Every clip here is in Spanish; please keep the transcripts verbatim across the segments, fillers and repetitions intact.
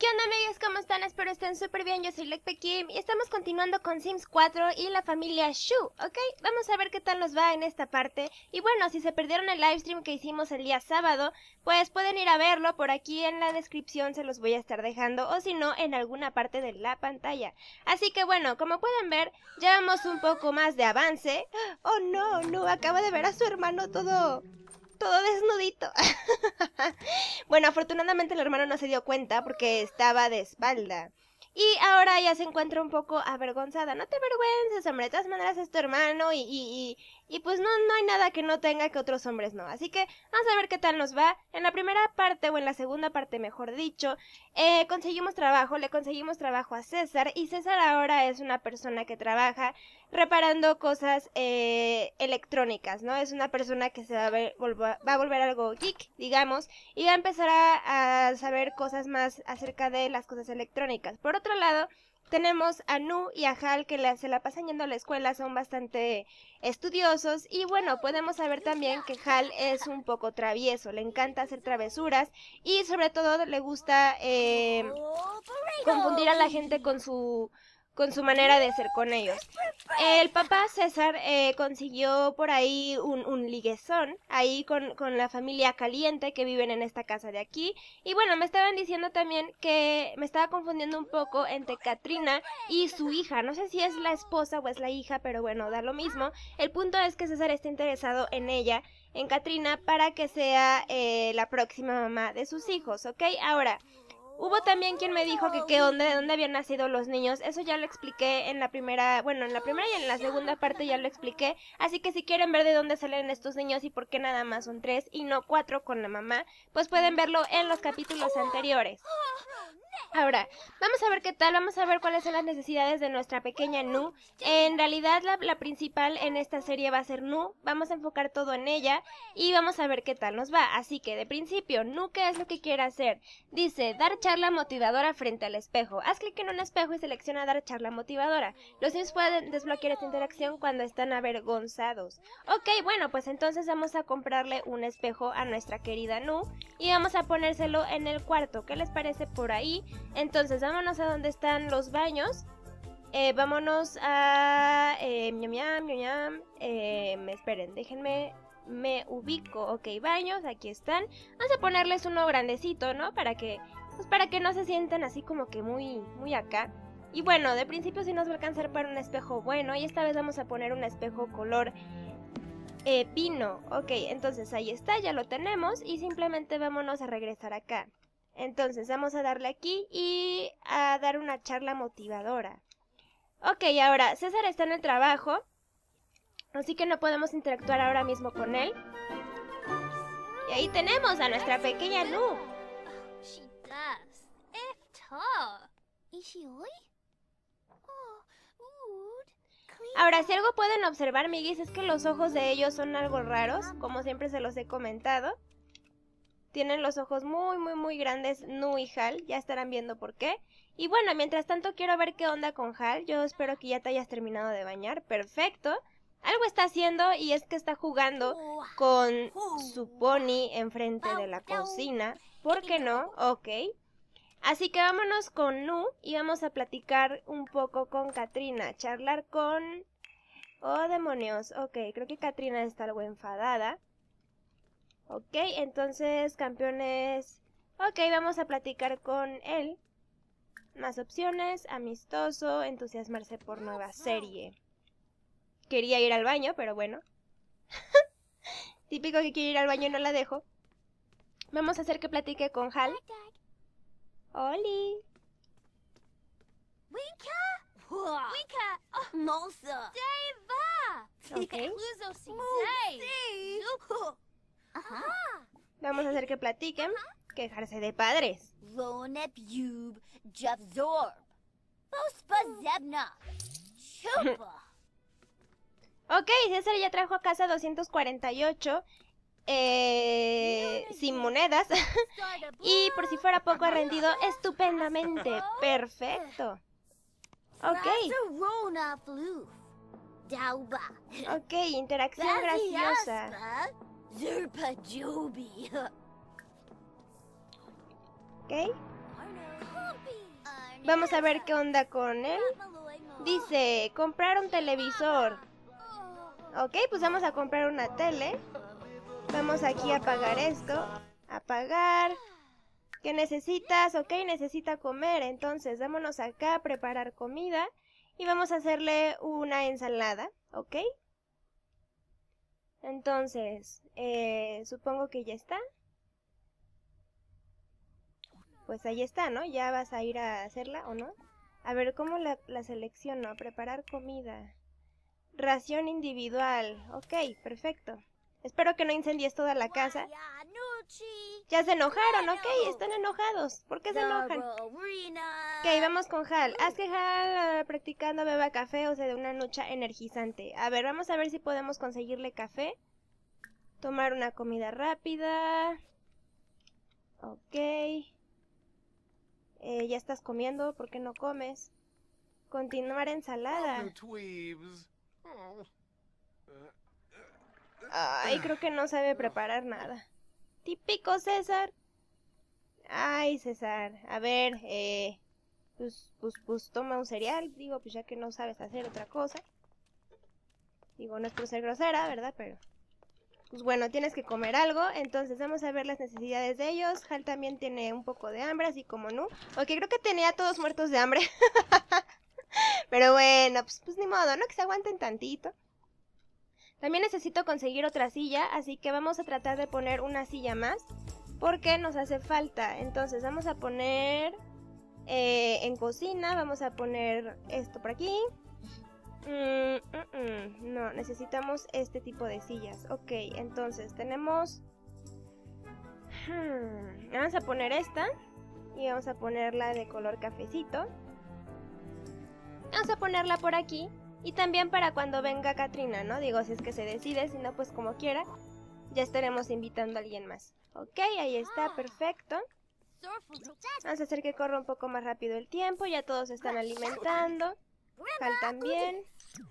onda, amigos? ¿Cómo están? Espero estén súper bien. Yo soy Lekpekim y estamos continuando con Sims cuatro y la familia Shu, ¿ok? Vamos a ver qué tal nos va en esta parte. Y bueno, si se perdieron el livestream que hicimos el día sábado, pues pueden ir a verlo. Por aquí en la descripción se los voy a estar dejando, o si no, en alguna parte de la pantalla. Así que bueno, como pueden ver, llevamos un poco más de avance. Oh no, no, acabo de ver a su hermano todo... todo desnudito. Bueno, afortunadamente el hermano no se dio cuenta porque estaba de espalda. Y ahora ya se encuentra un poco avergonzada. No te avergüences, hombre. De todas maneras es tu hermano y, y, y, y pues no, no hay nada que no tenga que otros hombres no. Así que vamos a ver qué tal nos va. En la primera parte, o en la segunda parte mejor dicho, eh, conseguimos trabajo, le conseguimos trabajo a César. Y César ahora es una persona que trabaja reparando cosas eh, electrónicas, ¿no? Es una persona que se va a, ver, volva, va a volver algo geek, digamos, y va a empezar a, a saber cosas más acerca de las cosas electrónicas. Por otro lado, tenemos a Nu y a Hal que la, se la pasan yendo a la escuela, son bastante estudiosos y bueno, podemos saber también que Hal es un poco travieso, le encanta hacer travesuras y sobre todo le gusta eh, confundir a la gente con su... con su manera de ser con ellos. El papá César eh, consiguió por ahí un, un liguezón, ahí con, con la familia Caliente que viven en esta casa de aquí. Y bueno, me estaban diciendo también que me estaba confundiendo un poco entre Katrina y su hija. No sé si es la esposa o es la hija, pero bueno, da lo mismo. El punto es que César está interesado en ella, en Katrina, para que sea eh, la próxima mamá de sus hijos, ¿ok? Ahora... hubo también quien me dijo que qué onda, de dónde habían nacido los niños. Eso ya lo expliqué en la primera, bueno, en la primera y en la segunda parte ya lo expliqué. Así que si quieren ver de dónde salen estos niños y por qué nada más son tres y no cuatro con la mamá, pues pueden verlo en los capítulos anteriores. Ahora, vamos a ver qué tal, vamos a ver cuáles son las necesidades de nuestra pequeña Nu. En realidad la, la principal en esta serie va a ser Nu, vamos a enfocar todo en ella y vamos a ver qué tal nos va. Así que de principio, Nu, ¿qué es lo que quiere hacer? Dice, dar charla motivadora frente al espejo. Haz clic en un espejo y selecciona dar charla motivadora. Los Sims pueden desbloquear esta interacción cuando están avergonzados. Ok, bueno, pues entonces vamos a comprarle un espejo a nuestra querida Nu y vamos a ponérselo en el cuarto. ¿Qué les parece por ahí? Entonces vámonos a donde están los baños. Eh, vámonos a... Eh, miam, miam, miam, miam, eh, me esperen, déjenme... me ubico. Ok, baños, aquí están. Vamos a ponerles uno grandecito, ¿no? Para que... pues para que no se sientan así como que muy... muy acá. Y bueno, de principio sí nos va a alcanzar para un espejo bueno. Y esta vez vamos a poner un espejo color... Eh, vino. Ok, entonces ahí está, ya lo tenemos. Y simplemente vámonos a regresar acá. Entonces vamos a darle aquí y a dar una charla motivadora. Ok, ahora César está en el trabajo, así que no podemos interactuar ahora mismo con él. Y ahí tenemos a nuestra pequeña Nu. Ahora, si algo pueden observar, miguis, es que los ojos de ellos son algo raros, como siempre se los he comentado. Tienen los ojos muy, muy, muy grandes Nu y Hal, ya estarán viendo por qué. Y bueno, mientras tanto quiero ver qué onda con Hal. Yo espero que ya te hayas terminado de bañar. Perfecto. Algo está haciendo y es que está jugando con su pony enfrente de la cocina. ¿Por qué no? Ok. Así que vámonos con Nu y vamos a platicar un poco con Katrina. Charlar con... oh, demonios. Ok, creo que Katrina está algo enfadada. Ok, entonces, campeones... ok, vamos a platicar con él. Más opciones, amistoso, entusiasmarse por nueva serie. Quería ir al baño, pero bueno. Típico que quiere ir al baño y no la dejo. Vamos a hacer que platique con Hal. ¡Oli! Ok. Vamos a hacer que platiquen. Quejarse de padres. Ok, César ya trajo a casa doscientos cuarenta y ocho eh, sin monedas. Y por si fuera poco, ha rendido estupendamente. Perfecto. Ok. Ok, interacción graciosa. Ok. Vamos a ver qué onda con él. Dice, comprar un televisor. Ok, pues vamos a comprar una tele. Vamos aquí a apagar esto. Apagar. ¿Qué necesitas? Ok, necesita comer. Entonces, vámonos acá a preparar comida. Y vamos a hacerle una ensalada. Ok. Entonces, eh, supongo que ya está. Pues ahí está, ¿no? Ya vas a ir a hacerla, ¿o no? A ver, ¿cómo la, la selecciono? Preparar comida. Ración individual. Ok, perfecto. Espero que no incendies toda la casa. Ya se enojaron, ok, están enojados. ¿Por qué se enojan? Ok, vamos con Hal. Haz que Hal, uh, practicando, beba café o se dé una ducha energizante. A ver, vamos a ver si podemos conseguirle café. Tomar una comida rápida. Ok. Eh, ya estás comiendo, ¿por qué no comes? Continuar ensalada. Ay, creo que no sabe preparar nada. Típico César. Ay, César. A ver, eh... Pues, pues, pues toma un cereal. Digo, pues ya que no sabes hacer otra cosa. Digo, no es por ser grosera, ¿verdad? Pero... Pues bueno, tienes que comer algo. Entonces vamos a ver las necesidades de ellos. Hal también tiene un poco de hambre, así como no. Ok, creo que tenía a todos muertos de hambre. Pero bueno, pues, pues ni modo, ¿no? Que se aguanten tantito. También necesito conseguir otra silla, así que vamos a tratar de poner una silla más, porque nos hace falta. Entonces vamos a poner eh, en cocina, vamos a poner esto por aquí. Mm, mm, mm, no, necesitamos este tipo de sillas. Ok, entonces tenemos... Hmm, vamos a poner esta y vamos a ponerla de color cafecito. Vamos a ponerla por aquí. Y también para cuando venga Katrina, ¿no? Digo, si es que se decide, si no, pues como quiera. Ya estaremos invitando a alguien más. Ok, ahí está, perfecto. Vamos a hacer que corra un poco más rápido el tiempo. Ya todos se están alimentando. Hal también.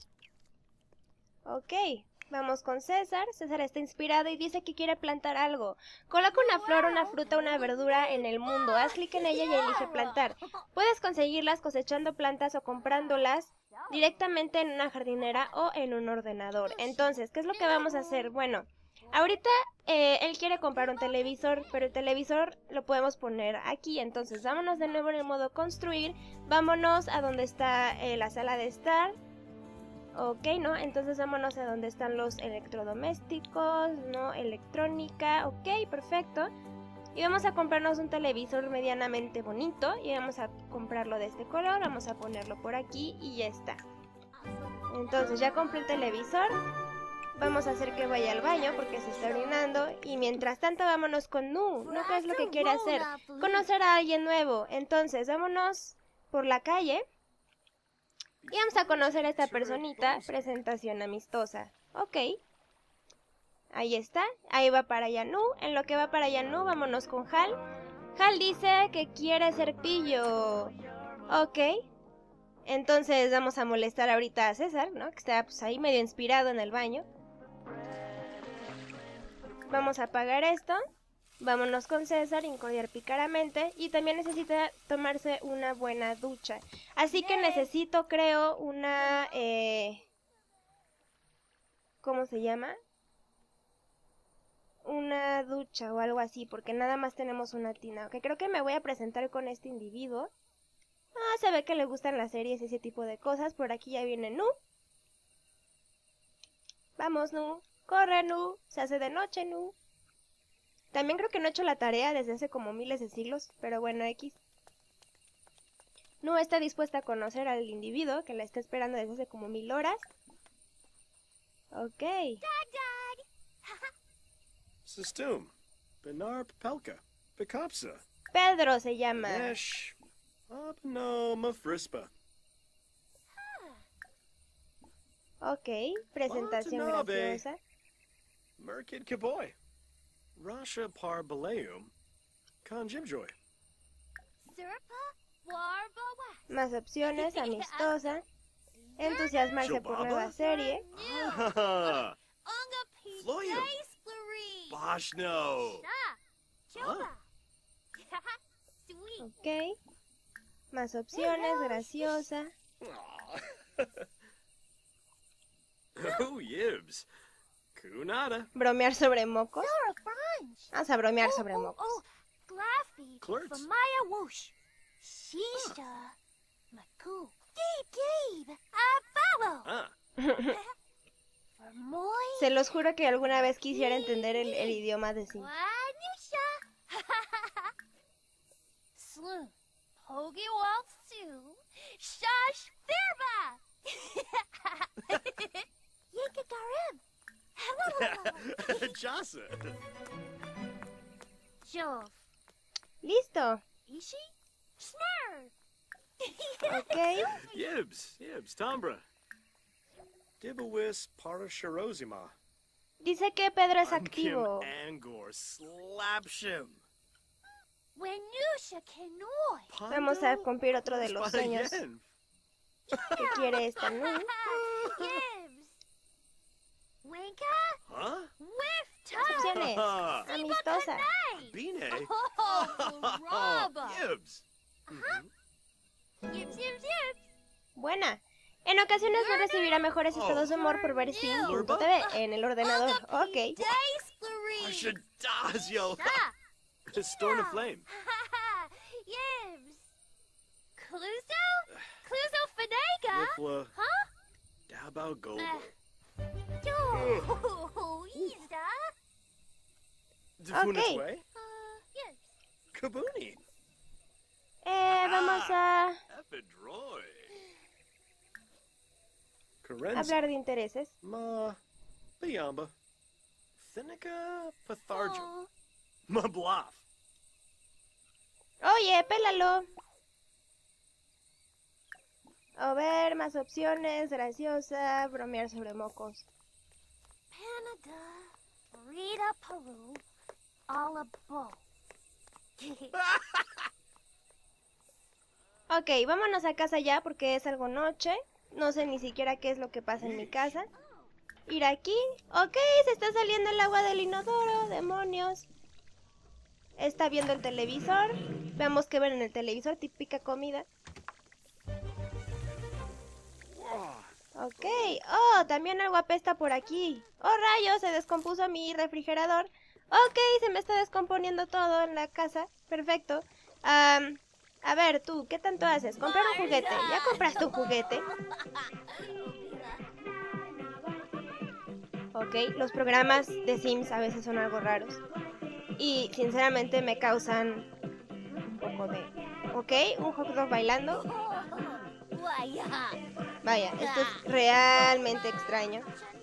Ok, vamos con César. César está inspirado y dice que quiere plantar algo. Coloca una flor, una fruta, una verdura en el mundo. Haz clic en ella y elige plantar. Puedes conseguirlas cosechando plantas o comprándolas directamente en una jardinera o en un ordenador. Entonces, ¿qué es lo que vamos a hacer? Bueno, ahorita eh, él quiere comprar un televisor, pero el televisor lo podemos poner aquí. Entonces, vámonos de nuevo en el modo construir. Vámonos a donde está eh, la sala de estar. Ok, ¿no? Entonces vámonos a donde están los electrodomésticos, ¿no? Electrónica, ok, perfecto. Y vamos a comprarnos un televisor medianamente bonito y vamos a comprarlo de este color, vamos a ponerlo por aquí y ya está. Entonces ya compré el televisor, vamos a hacer que vaya al baño porque se está orinando y mientras tanto vámonos con Nu. Nu, ¿qué es lo que quiere hacer? Conocer a alguien nuevo. Entonces vámonos por la calle. Y vamos a conocer a esta personita, presentación amistosa. Ok. Ahí está, ahí va para allá Nu. En lo que va para allá Nu, vámonos con Hal. Hal dice que quiere ser pillo. Ok. Entonces vamos a molestar ahorita a César, ¿no? Que está pues ahí medio inspirado en el baño. Vamos a apagar esto. Vámonos con César, incordiar pícaramente. Y también necesita tomarse una buena ducha. Así que necesito, creo, una... Eh, ¿Cómo se llama? Una ducha o algo así, porque nada más tenemos una tina. Ok, creo que me voy a presentar con este individuo. Ah, se ve que le gustan las series y ese tipo de cosas. Por aquí ya viene Nu. Vamos, Nu. Corre, Nu. Se hace de noche, Nu. También creo que no he hecho la tarea desde hace como miles de siglos, pero bueno, X. Nu está dispuesta a conocer al individuo que la está esperando desde hace como mil horas. Ok. Sistum, Benar Pelka, Pekapsa. Pedro se llama. Nesh, Abno Mafrispa. Ok, presentación Watanabe. graciosa. Merkid Kaboy. Rasha Par Baleum. Conjibjoy. Más opciones, amistosa. Entusiasmarse por nueva serie. Ah, Floyum. Boshno. Huh? Ok. Más opciones, graciosa. Oh, Yibs. Kunada. Bromear sobre mocos. You're a bunch. Vamos a bromear Oh, sobre oh, mocos. oh, Glaffy. Clerks. For Maya Whoosh. Shisha. Maku. Gabe, Gabe. Uh, follow. Ah. For Moy. Se los juro que alguna vez quisiera entender el, el idioma de Sims. Wanusha. Sloon. Hoagie Waltz too. Shush Firba. Yinka Garim. Jasa. Jove. Listo. Ishi. Snare. Ok. Yibs. Yibs. Tombra. Dibawis Parashirozima. Dice que Pedro es Kim activo. Angor. Slapshim. Wenusha Kenoi. Vamos a cumplir otro de los sueños Spayen. que quiere esta, ¿no? Gibbs. Winka. Huh? Whiff Opciones. Ah, Amistosa. Bine. Oh, Rabba. Yibs. Mhm. Gibbs, Gibbs, Gibbs. Buena. En ocasiones no recibirá mejores estados de humor por ver Sim punto t v en el ordenador. Ok. Dice Clarice. Ashadazio. Ah. Storm of Flame. Gibbs. Cluzo? Cluzo Fanega? Ifla. Huh? Dabao Gold. Yo, Ida. Defunus Okay. Way. Uh, yes. Kabuni. Eh, vamos a Ephedroy. Karenz. hablar de intereses. Ma. Biamba. Thinica Pathargum. Oh, Mabloff. Oye, pélalo. A ver, más opciones. Graciosa. Bromear sobre mocos. Panada, Rita Peru, Alabo. Ok, vámonos a casa ya porque es algo noche. No sé ni siquiera qué es lo que pasa en mi casa. Ir aquí. Ok, se está saliendo el agua del inodoro. Demonios. Está viendo el televisor. Veamos qué ven en el televisor. Típica comida. Ok. Oh, también algo apesta por aquí. Oh, rayos, se descompuso mi refrigerador. Ok, se me está descomponiendo todo en la casa. Perfecto. Am, a ver, tú, ¿qué tanto haces? Comprar un juguete. ¿Ya compraste un juguete? Ok, los programas de Sims a veces son algo raros. Y sinceramente me causan un poco de... Ok, un hot dog bailando. Waya. Vaya, esto es realmente extraño.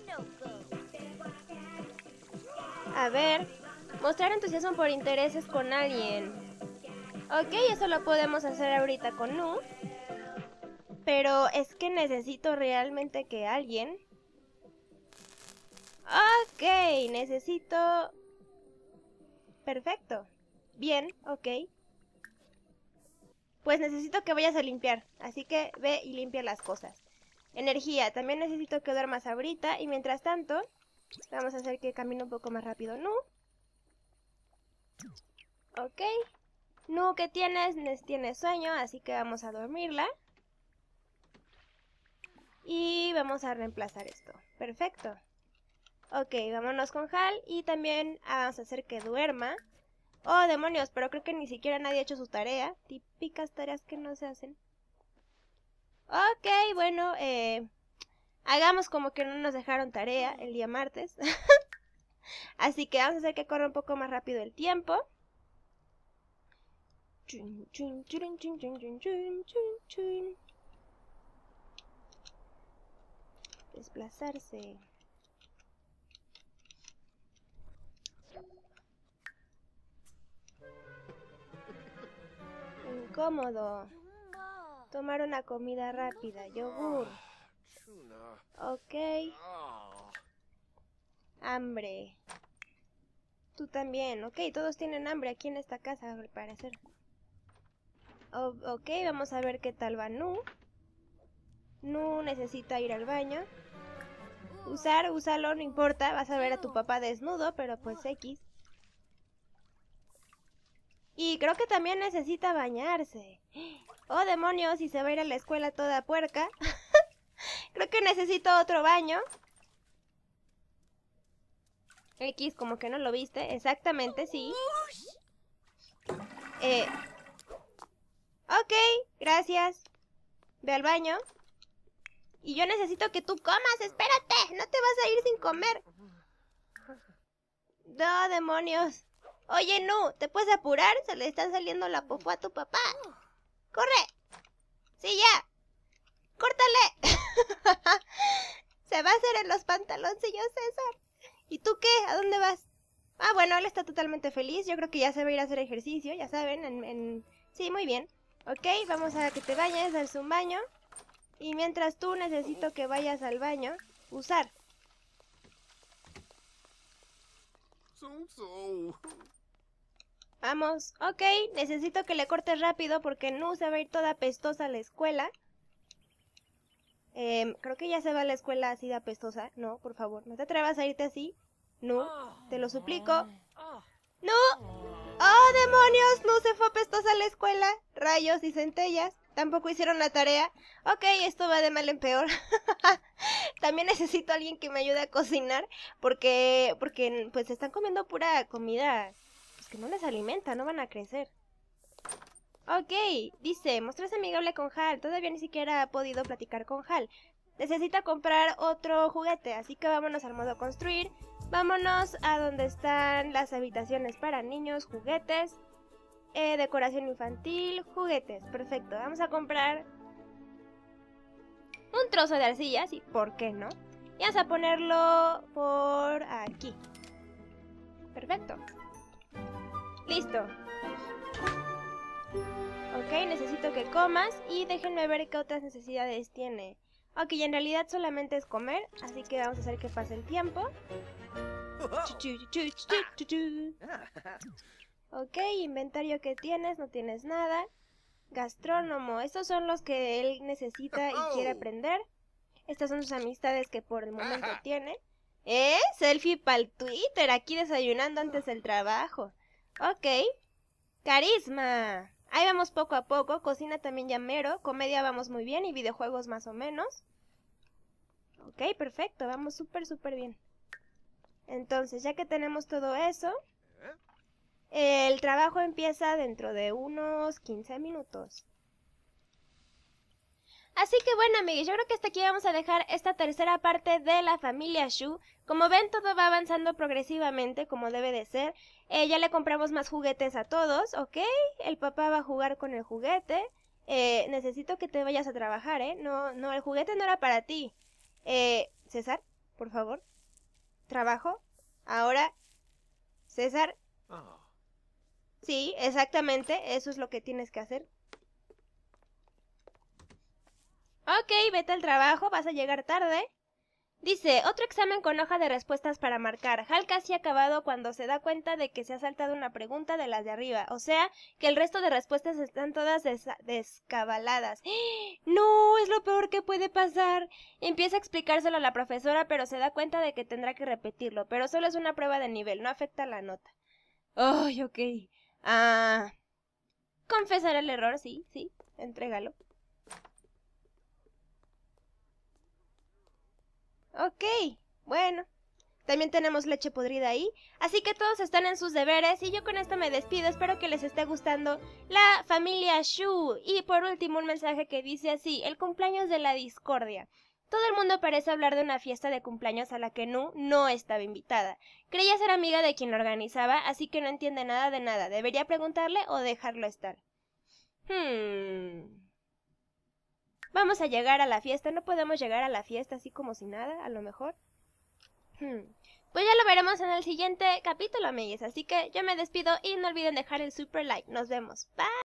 A ver, mostrar entusiasmo por intereses con alguien. Ok, eso lo podemos hacer ahorita con Nu. Pero es que necesito realmente que alguien... Ok, necesito... Perfecto. Bien, ok. Pues necesito que vayas a limpiar, así que ve y limpia las cosas. Energía, también necesito que duermas ahorita y mientras tanto, vamos a hacer que camine un poco más rápido. Nu. Ok. Nu, ¿qué tienes? Tienes sueño, así que vamos a dormirla. Y vamos a reemplazar esto. Perfecto. Ok, vámonos con Hal y también vamos a hacer que duerma. Oh, demonios, pero creo que ni siquiera nadie ha hecho su tarea. Típicas tareas que no se hacen. Ok, bueno, eh, hagamos como que no nos dejaron tarea el día martes. Así que vamos a hacer que corra un poco más rápido el tiempo. Chun, chun, chun, chun, chun, chun, chun, chun, chun. Desplazarse. Incómodo. Tomar una comida rápida. Yogur. Ok. Hambre. Tú también. Ok, todos tienen hambre aquí en esta casa, al parecer. O ok, vamos a ver qué tal va Nu. Nu necesita ir al baño. Usar, úsalo, no importa. Vas a ver a tu papá desnudo, pero pues X. Y creo que también necesita bañarse. Oh, demonios, y se va a ir a la escuela toda puerca. Creo que necesito otro baño. X, como que no lo viste. Exactamente, sí. Eh... Ok, gracias. Ve al baño. Y yo necesito que tú comas, espérate. No te vas a ir sin comer. No, demonios. Oye, no, ¿te puedes apurar? Se le está saliendo la popó a tu papá. ¡Corre! ¡Sí, ya! ¡Córtale! Se va a hacer en los pantaloncillos, César. ¿Y tú qué? ¿A dónde vas? Ah, bueno, él está totalmente feliz. Yo creo que ya se va a ir a hacer ejercicio, ya saben. En, en... Sí, muy bien. Ok, vamos a que te bañes, darse un baño. Y mientras tú necesito que vayas al baño, usar. So, so. Vamos, ok, necesito que le cortes rápido porque Nu se va a ir toda apestosa a la escuela. Eh, creo que ya se va a la escuela así de apestosa. No, por favor, no te atrevas a irte así. Nu, te lo suplico. ¡Nu! ¡Oh, demonios! Nu se fue apestosa a la escuela. Rayos y centellas. Tampoco hicieron la tarea. Ok, esto va de mal en peor. También necesito a alguien que me ayude a cocinar. Porque, porque pues están comiendo pura comida pues, que no les alimenta, no van a crecer. Ok, dice, mostrarse amigable con Hal. Todavía ni siquiera ha podido platicar con Hal. Necesita comprar otro juguete, así que vámonos al modo construir. Vámonos a donde están las habitaciones para niños, juguetes. Eh, decoración infantil, juguetes, perfecto. Vamos a comprar un trozo de arcilla, sí, ¿por qué no? Y vamos a ponerlo por aquí. Perfecto. Listo. Ok, necesito que comas y déjenme ver qué otras necesidades tiene. Ok, en realidad solamente es comer, así que vamos a hacer que pase el tiempo. Chu, chu, chu, chu, chu, chu. Ok, inventario que tienes, no tienes nada. Gastrónomo, estos son los que él necesita y quiere aprender. Estas son sus amistades que por el momento tiene. ¿Eh? Selfie pa'l Twitter, aquí desayunando antes del trabajo. Ok. Carisma. Ahí vamos poco a poco, cocina también ya mero, comedia vamos muy bien y videojuegos más o menos. Ok, perfecto, vamos súper súper bien. Entonces, ya que tenemos todo eso... El trabajo empieza dentro de unos quince minutos. Así que bueno, amigos, yo creo que hasta aquí vamos a dejar esta tercera parte de la familia Shu. Como ven, todo va avanzando progresivamente, como debe de ser. Eh, ya le compramos más juguetes a todos, ¿ok? El papá va a jugar con el juguete. Eh, necesito que te vayas a trabajar, ¿eh? No, no, el juguete no era para ti. Eh, César, por favor. Trabajo. Ahora, César. Oh. Sí, exactamente, eso es lo que tienes que hacer. Ok, vete al trabajo, vas a llegar tarde. Dice, otro examen con hoja de respuestas para marcar. Hal casi ha acabado cuando se da cuenta de que se ha saltado una pregunta de las de arriba. O sea, que el resto de respuestas están todas des descabaladas. ¡No! Es lo peor que puede pasar. Empieza a explicárselo a la profesora, pero se da cuenta de que tendrá que repetirlo. Pero solo es una prueba de nivel, no afecta la nota. ¡Ay, ok! Ah... Confesar el error, sí, sí, entrégalo. Ok, bueno. También tenemos leche podrida ahí. Así que todos están en sus deberes y yo con esto me despido. Espero que les esté gustando la familia Shu. Y por último un mensaje que dice así, el cumpleaños de la discordia. Todo el mundo parece hablar de una fiesta de cumpleaños a la que Nu no estaba invitada. Creía ser amiga de quien lo organizaba, así que no entiende nada de nada. ¿Debería preguntarle o dejarlo estar? Hmm... Vamos a llegar a la fiesta. ¿No podemos llegar a la fiesta así como si nada? A lo mejor. Hmm. Pues ya lo veremos en el siguiente capítulo, amigues. Así que yo me despido y no olviden dejar el super like. Nos vemos. Bye.